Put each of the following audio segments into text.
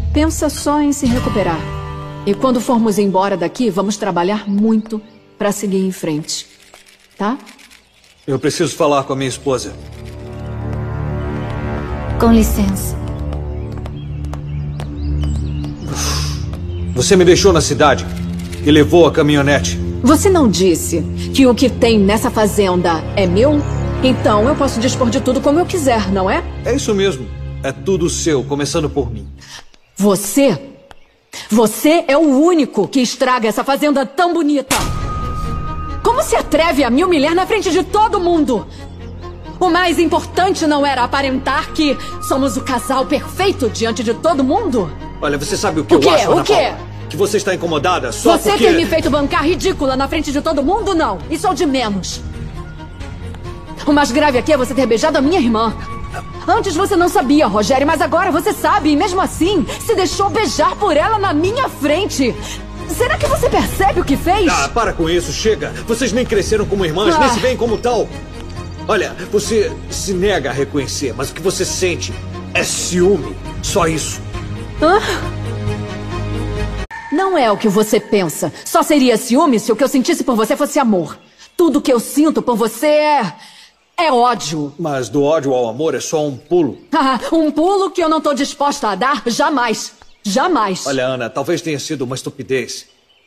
pensa só em se recuperar. E quando formos embora daqui, vamos trabalhar muito para seguir em frente. Tá? Eu preciso falar com a minha esposa. Com licença. Você me deixou na cidade e levou a caminhonete. Você não disse que o que tem nessa fazenda é meu? Então eu posso dispor de tudo como eu quiser, não é? É isso mesmo. É tudo seu, começando por mim. Você é o único que estraga essa fazenda tão bonita. Como se atreve a me humilhar na frente de todo mundo? O mais importante não era aparentar que somos o casal perfeito diante de todo mundo? Olha, você sabe o que eu acho, Ana Paula? Que você está incomodada só porque... Você ter me feito bancar ridícula na frente de todo mundo, não. Isso é o de menos. O mais grave aqui é você ter beijado a minha irmã. Antes você não sabia, Rogério, mas agora você sabe. E mesmo assim, se deixou beijar por ela na minha frente. Será que você percebe o que fez? Ah, para com isso, chega. Vocês nem cresceram como irmãs, nem se veem como tal. Olha, você se nega a reconhecer, mas o que você sente é ciúme. Só isso. Não é o que você pensa. Só seria ciúme se o que eu sentisse por você fosse amor. Tudo que eu sinto por você é ódio. Mas do ódio ao amor é só um pulo. Um pulo que eu não tô disposta a dar jamais. Jamais. Olha, Ana, talvez tenha sido uma estupidez.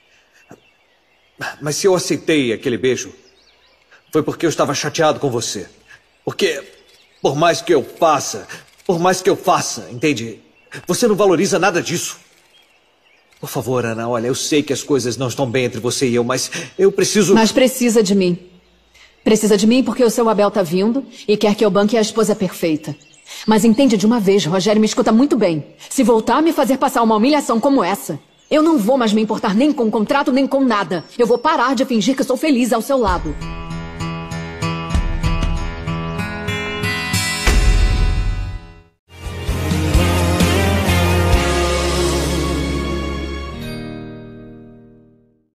Mas se eu aceitei aquele beijo, foi porque eu estava chateado com você. Porque, por mais que eu faça, entende? Você não valoriza nada disso. Por favor, Ana, olha, eu sei que as coisas não estão bem entre você e eu, mas eu preciso... Mas precisa de mim. Precisa de mim porque o seu Abel tá vindo e quer que eu banque a esposa perfeita. Mas entende de uma vez, Rogério, me escuta muito bem. Se voltar a me fazer passar uma humilhação como essa, eu não vou mais me importar nem com o contrato, nem com nada. Eu vou parar de fingir que sou feliz ao seu lado.